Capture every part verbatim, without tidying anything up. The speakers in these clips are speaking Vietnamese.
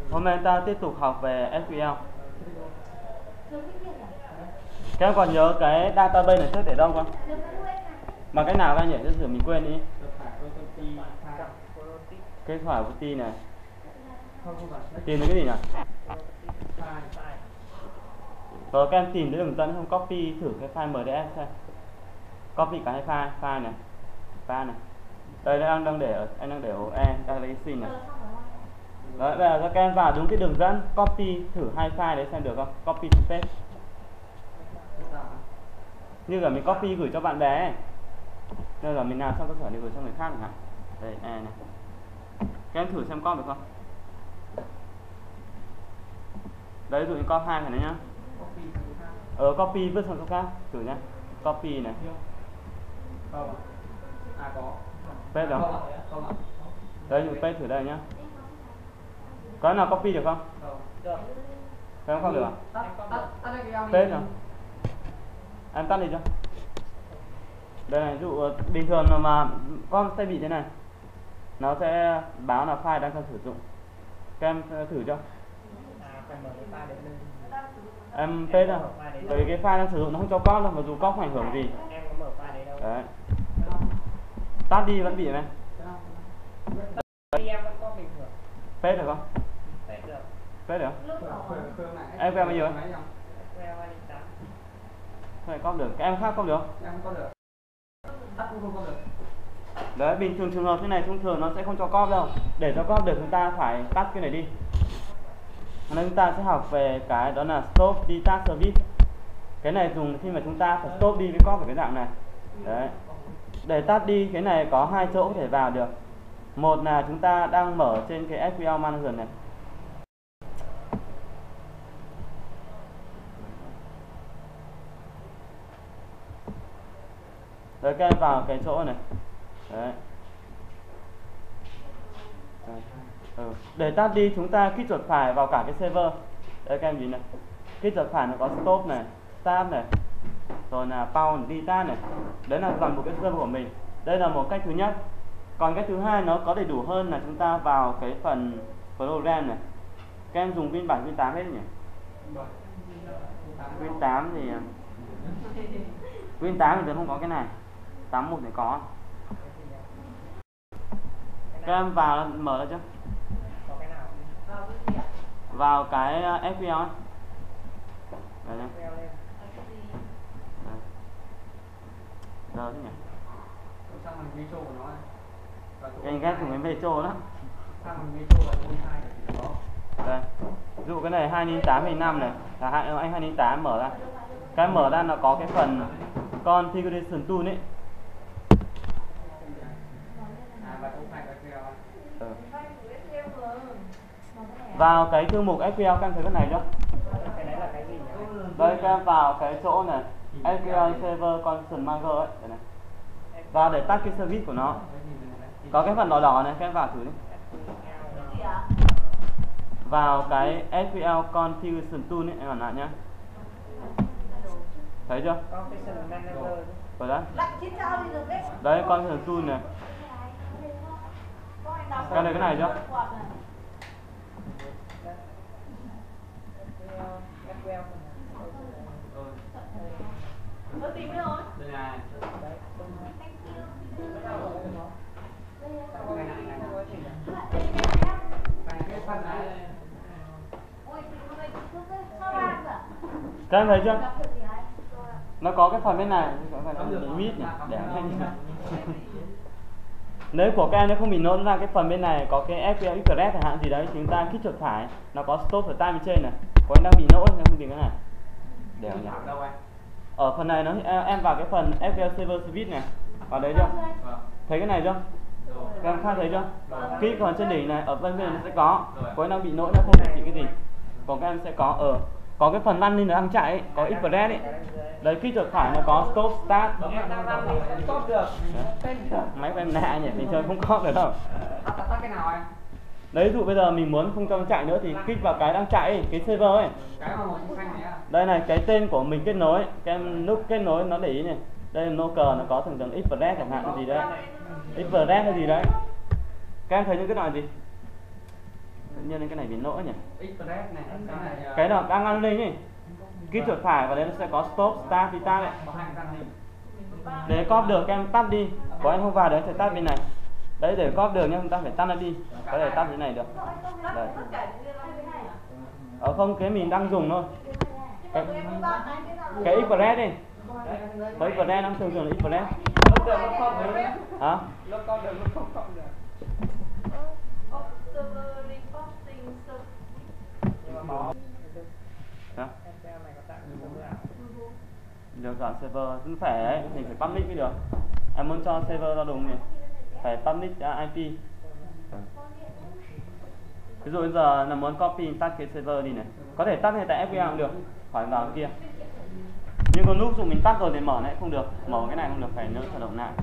Hôm nay ta tiếp tục học về ét quy lờ. Các em còn nhớ cái database này trước để đâu không? Bằng cách nào các anh nhỉ? Chứ mình quên đi. Kết quả của T này. Tìm thấy cái gì nhỉ? Rồi các em tìm thấy đường dẫn không? Copy thử cái file em đê ét xem. Copy cả hai file, file này, file này. Đây đang đang để ở, anh đang để ổ E, đang lấy xin này. Đấy, bây giờ các em vào đúng cái đường dẫn, copy thử hai file đấy xem được không? Copy to paste. Như là mình copy gửi cho bạn bè ấy. Bây giờ mình làm xong cơ sở để gửi cho người khác chẳng hạn. Đây, E này. Các em thử xem copy được không? Đấy, dụ như copy hai cái này nhá. Ờ, copy vứt sang chỗ khác, thử nhá. Copy này. À có. Paste được không? Đấy, dụ paste thử đây nhá. Có nào copy được không? Được. Các em không được à? Tắt tắt tắt cái email. Paste rồi. Em tắt đi cho. Đây này, ví dụ bình thường mà con sẽ bị thế này, nó sẽ báo là file đang cần sử dụng. Các em thử cho. Em paste ra. Bởi cái file đang sử dụng nó không cho copy đâu, mặc dù copy không ảnh hưởng gì. Em có mở file đấy đâu. Đấy. Tắt đi vẫn bị này. Em vẫn có bình thường. Paste được không? Paste được. Paste được. Em bao nhiêu ấy? Không copy được. Các em khác copy được không? Em có được. Tắt cũng không có được. Đấy, bình thường trường hợp thế này thông thường nó sẽ không cho copy đâu. Để cho copy được chúng ta phải tắt cái này đi. Nên chúng ta sẽ học về cái đó là stop detail service. Cái này dùng khi mà chúng ta phải stop đi cái copy cái dạng này. Đấy. Để tắt đi cái này có hai chỗ có thể vào được. Một là chúng ta đang mở trên cái ét quy lờ Manager này. Đấy, các em vào cái chỗ này. Đấy. Đấy. Ừ. Để tắt đi chúng ta kích chuột phải vào cả cái server. Đấy các em nhìn này. Kích chuột phải nó có stop này, start này, rồi là pause, delete này. Đấy là toàn bộ cái server của mình. Đây là một cách thứ nhất. Còn cách thứ hai nó có đầy đủ hơn là chúng ta vào cái phần program này. Các em dùng Win bảy, Win tám hết nhỉ? Win tám thì Win tám thì không có cái này. tám một thì có. Các em vào mở ra chưa? Vào cái ét quy lờ ấy. Đấy nhá. Giờ thế nhỉ? Cái anh ghép dùng cái Metro đó. Đây. Ví dụ cái này hai không tám hai năm này, là hai anh hai không tám mở ra. Cái mở ra nó có cái phần configuration tool ấy. Ừ. Vào cái thư mục ét quy lờ các em thấy cái này chưa? Đây các em vào cái chỗ này ét quy lờ Server Constant Manager ấy, đây này. Vào để tắt cái service của nó. Có cái phần đỏ đỏ này, các em vào thử đi. Vào cái ét quy lờ Configuration Tool ấy, em vào lại nhá. Thấy chưa? Rồi đấy. Đấy, Configuration Tool này. Cái này cái này chưa? Tôi tìm rồi. Đây này. Các em thấy chưa? Nó có cái phần bên này, có phần mít nhỉ, để hay như này. Nếu của các em nó không bị nốt ra cái phần bên này có cái ép pê lờ Express chẳng hạn gì đấy, chúng ta kích chuột phải, nó có stop ở tay bên trên này. Có anh đang bị nốt nên không tìm cái này. Để nhỉ. Ở phần này nó em vào cái phần ép pê lờ Server Service này. Vào đấy chưa? Thấy cái này chưa? Các em khác thấy chưa? Kích còn trên đỉnh này, ở bên bên nó sẽ có. Có anh đang bị nốt nó không thể chịu cái gì. Còn các em sẽ có ở có cái phần lăn lên nó đang chạy ấy, có Express ấy. Đấy, kích chuột phải nó có stop start. Stop được. Máy của em lạ nhỉ, mình chơi không có được đâu. Tắt cái nào anh? Đấy, dụ bây giờ mình muốn không cho nó chạy nữa thì kích vào cái đang chạy ấy, cái server ấy. Cái màu xanh này à? Đây này, cái tên của mình kết nối, cái em nút kết nối nó để ý này. Đây là nô cờ nó có thường thường Express chẳng hạn gì đấy. Express hay gì đấy. Các em thấy những cái loại gì? nhiên cái này bị lỗi nhỉ? Express này, cái này cái nào đang ăn lên nhỉ? Kích chuột phải và đấy nó sẽ có stop, start, restart đấy. có hai căn này. Để copy được em tắt đi. Có em không vào đấy phải tắt bên này. Đấy để copy được nhưng chúng ta phải tắt nó đi. Có thể tắt thế này được. Đấy. Ờ không, cái mình đang dùng thôi. Cái, cái Express đi. Cái Express đang thường thường là Express. Lúc được lúc không được. Hả? Lúc con được lúc không không được. Hả? Được chọn server cũng phải ấy, mình phải public mới được. Em muốn cho server ra đúng nhỉ? Phải public uh, i pê. Ừ. Ví dụ bây giờ là muốn copy tắt cái server đi này. Có thể tắt ngay tại ép pê a cũng được, khỏi vào kia. Nhưng còn lúc dụ mình tắt rồi thì mở này không được, mở cái này không được, phải nhớ khởi động lại.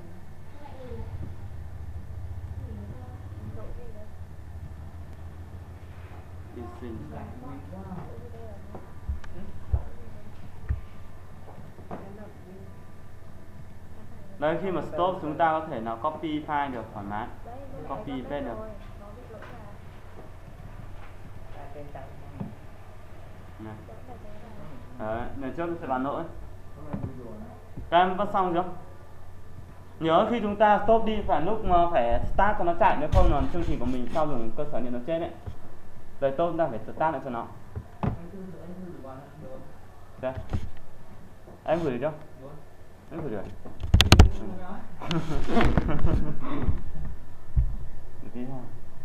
Đấy, khi mà stop chúng ta có thể nào copy file được thoải mái, copy paste được. Này. Đấy, lần trước sẽ bán lỗi. Các em bắt xong chưa? Nhớ khi chúng ta stop đi phải lúc mà phải start cho nó chạy, nếu không là chương trình của mình sau dùng cơ sở điện nó chết đấy. Rồi tốt chúng ta phải start lại cho nó. Đây. Em gửi được chưa? Em gửi được. Được thôi.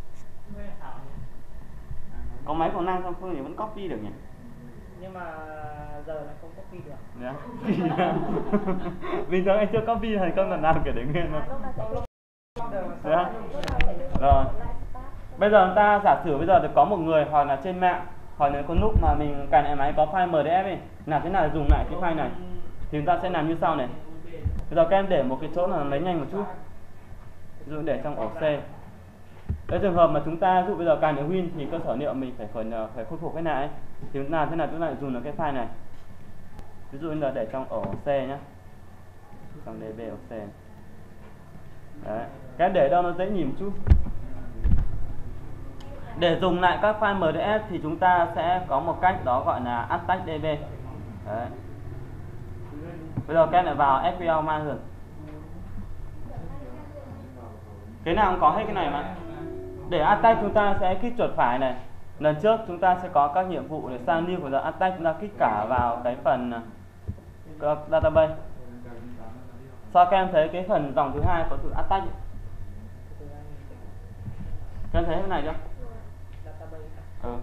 Có máy còn năng không Phương thì vẫn copy được nhỉ? Nhưng mà giờ lại không copy được. Yeah. Bình thường anh chưa copy thành công lần nào kể để nguyên thôi. Yeah. Rồi. Bây giờ chúng ta giả sử bây giờ được có một người hoặc là trên mạng, hoặc là con lúc mà mình cài lại máy có file em đê ép ấy, làm thế nào để dùng lại cái file này? Thì chúng ta sẽ làm như sau này. Bây giờ các em để một cái chỗ là lấy nhanh một chút. Ví dụ để trong ổ C. Cái trường hợp mà chúng ta ví dụ bây giờ cài được Win thì cơ sở liệu mình phải khởi phải khôi phục cái này ấy. Thì chúng ta thế nào chúng ta lại dùng được cái file này. Ví dụ bây giờ để trong ổ C nhá. Trong đê bê ổ C. Đấy. Cái để đâu nó dễ nhìn một chút. Để dùng lại các file em đê ép thì chúng ta sẽ có một cách đó gọi là attach đê bê. Đấy. Bây giờ các em lại vào ét quy eo Margin. Cái nào cũng có hết cái này mà. Để attach chúng ta sẽ kích chuột phải này. Lần trước chúng ta sẽ có các nhiệm vụ để sang new của giờ attach, chúng ta kích cả vào cái phần uh, database. Sau các em thấy cái phần dòng thứ hai có chữ attach. Các em thấy cái này chưa? Ừ.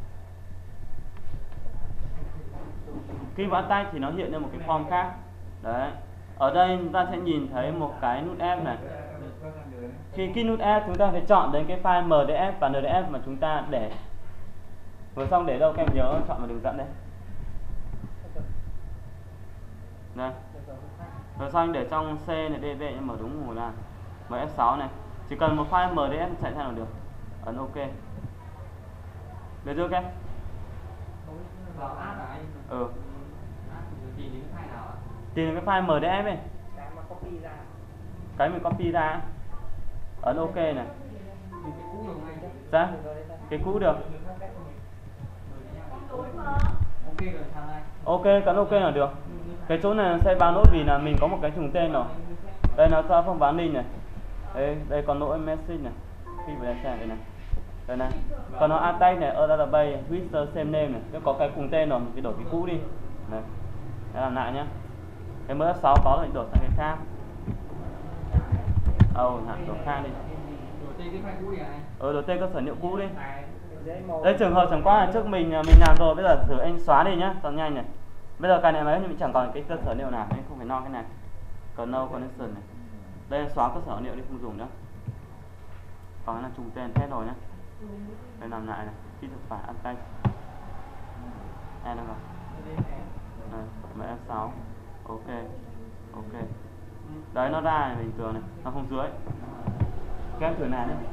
Khi vào attach thì nó hiện lên một cái form khác. Đấy. Ở đây chúng ta sẽ nhìn thấy một cái nút F này. Khi kích nút F chúng ta phải chọn đến cái file em đê ép và en đê ép mà chúng ta để. Vừa xong để đâu các em nhớ chọn vào đường dẫn đây. Đây. Rồi xong để trong C này đê bê mở đúng ngồi là mở ép sáu này. Chỉ cần một file em đê ép chạy ra là được. Ấn OK. Được chưa các em? Ừ. Tìm cái file em đê ép này. Cái mà copy ra. Cái mình copy ra. Ấn OK này. Ra. Cái cũ được. OK, cấn OK là được. Cái chỗ này sẽ báo lỗi vì là mình có một cái trùng tên rồi. Đây nó cho không báo ninh này. Đây, đây còn lỗi message này. Khi vào đây xem đây này. Đây này. Còn nó attach này ở database with same name này. Nếu có cái cùng tên rồi mình phải đổi cái cũ đi. Đấy. Để làm lại nhá. Cái mới ép sáu có rồi đổi sang cái khác. Ồ, oh, hẳn đổi khác đi. Ừ, đổi tên cơ sở liệu cũ đi. Đây trường hợp chẳng qua là trước mình mình làm rồi, bây giờ thử anh xóa đi nhá, cho nhanh này. Bây giờ cái này máy nhưng mình chẳng còn cái cơ sở liệu nào, anh không phải no cái này. Còn no connection này. Đây xóa cơ sở liệu đi không dùng nữa. Còn cái là trùng tên hết rồi nhá. Đây làm lại này, khi thực phải attach. E đâu rồi. Đây, ép sáu. OK. OK. Đấy nó ra này bình thường này, nó không dưới. Các em thử này nhé.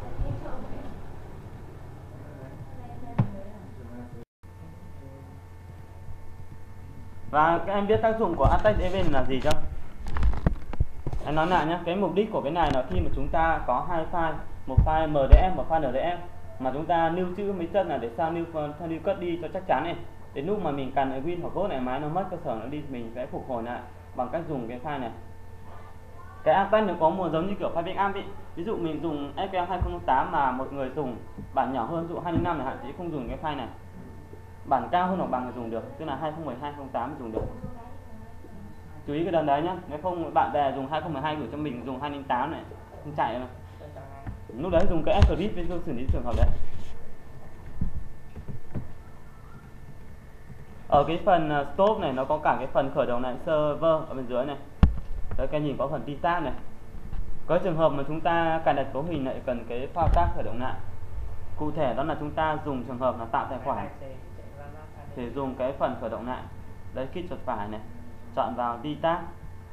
Và các em biết tác dụng của attach đê bê là gì chưa? Anh nói lại nhé, cái mục đích của cái này là khi mà chúng ta có hai file, một file em đê ép và file en đê ép, mà chúng ta lưu trữ mấy chân là để sao lưu lưu cất đi cho chắc chắn này. Đến lúc mà mình cần Win hoặc code này máy nó mất cơ sở nó đi mình sẽ phục hồi lại bằng cách dùng cái file này. Cái Apex nó có một giống như kiểu file backup ý. Ví dụ mình dùng ép pê hai không không tám mà một người dùng bản nhỏ hơn, ví dụ hai không năm này hạn chế không dùng cái file này. Bản cao hơn hoặc bằng thì dùng được, tức là hai không một hai không tám dùng được. Chú ý cái đợt đấy nhá, nếu không bạn bè dùng hai không một hai gửi cho mình dùng hai không tám này không chạy mà. Lúc đấy dùng cái Escrit với xử lý trường hợp đấy. Ở cái phần stop này nó có cả cái phần khởi động lại server ở bên dưới này. Đấy, cái nhìn có phần restart này. Có trường hợp mà chúng ta cài đặt cấu hình lại cần cái thao tác khởi động lại. Cụ thể đó là chúng ta dùng trường hợp là tạo tài khoản thì dùng cái phần khởi động lại. Đấy, kích chuột phải này, chọn vào restart.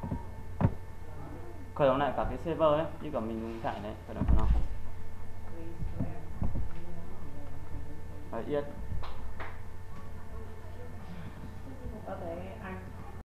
Khởi động lại cả cái server ấy, như cả mình dùng chạy đấy, khởi động nó. Đấy, yên.